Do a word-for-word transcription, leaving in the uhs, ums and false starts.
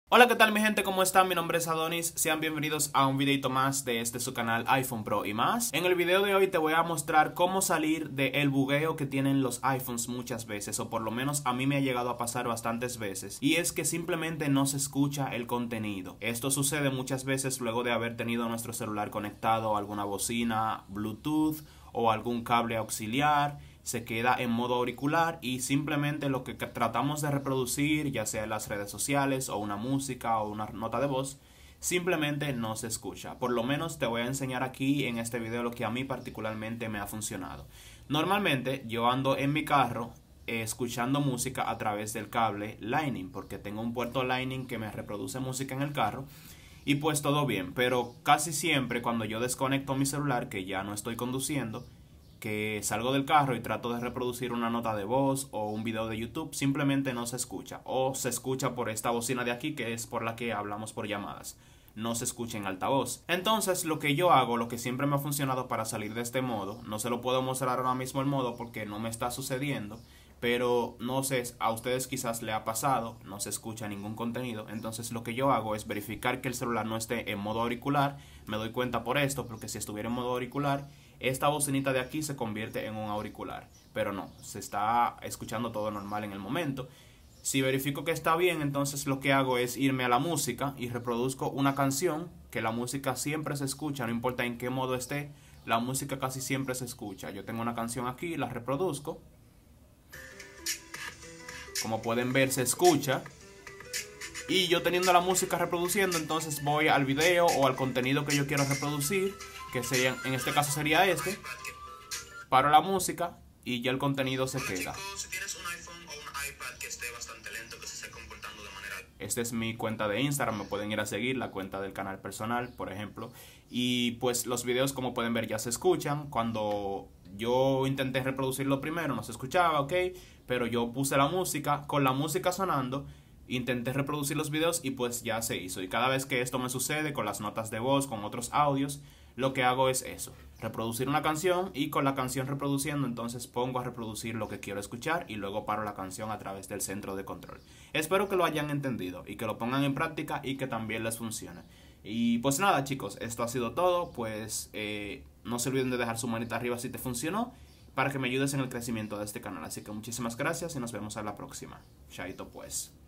Hola, ¿qué tal mi gente? ¿Cómo están? Mi nombre es Adonis. Sean bienvenidos a un videito más de este su canal iPhone Pro y más. En el video de hoy te voy a mostrar cómo salir del bugueo que tienen los iPhones muchas veces, o por lo menos a mí me ha llegado a pasar bastantes veces, y es que simplemente no se escucha el contenido. Esto sucede muchas veces luego de haber tenido nuestro celular conectado a alguna bocina Bluetooth o algún cable auxiliar. Se queda en modo auricular y simplemente lo que tratamos de reproducir, ya sea en las redes sociales o una música o una nota de voz, simplemente no se escucha. Por lo menos te voy a enseñar aquí en este video lo que a mí particularmente me ha funcionado. Normalmente yo ando en mi carro eh, escuchando música a través del cable Lightning, porque tengo un puerto Lightning que me reproduce música en el carro. Y pues todo bien, pero casi siempre cuando yo desconecto mi celular, que ya no estoy conduciendo, que salgo del carro y trato de reproducir una nota de voz o un video de YouTube, simplemente no se escucha, o se escucha por esta bocina de aquí, que es por la que hablamos por llamadas, no se escucha en altavoz. Entonces lo que yo hago, lo que siempre me ha funcionado para salir de este modo, no se lo puedo mostrar ahora mismo el modo porque no me está sucediendo, pero no sé, a ustedes quizás le ha pasado, no se escucha ningún contenido. Entonces lo que yo hago es verificar que el celular no esté en modo auricular. Me doy cuenta por esto, porque si estuviera en modo auricular, esta bocinita de aquí se convierte en un auricular, pero no, se está escuchando todo normal en el momento. Si verifico que está bien, entonces lo que hago es irme a la música y reproduzco una canción, que la música siempre se escucha, no importa en qué modo esté, la música casi siempre se escucha. Yo tengo una canción aquí, la reproduzco. Como pueden ver, se escucha. Y yo teniendo la música reproduciendo, entonces voy al video o al contenido que yo quiero reproducir, que sería, en este caso sería este. Paro la música y ya el contenido se queda. Esta es mi cuenta de Instagram, me pueden ir a seguir, la cuenta del canal personal, por ejemplo. Y pues los videos, como pueden ver, ya se escuchan. Cuando yo intenté reproducirlo primero no se escuchaba, ok, pero yo puse la música, con la música sonando, intenté reproducir los videos y pues ya se hizo. Y cada vez que esto me sucede con las notas de voz, con otros audios, lo que hago es eso, reproducir una canción, y con la canción reproduciendo entonces pongo a reproducir lo que quiero escuchar y luego paro la canción a través del centro de control. Espero que lo hayan entendido y que lo pongan en práctica y que también les funcione. Y pues nada, chicos, esto ha sido todo. Pues eh, no se olviden de dejar su manita arriba si te funcionó, para que me ayudes en el crecimiento de este canal. Así que muchísimas gracias y nos vemos a la próxima. Chaito pues.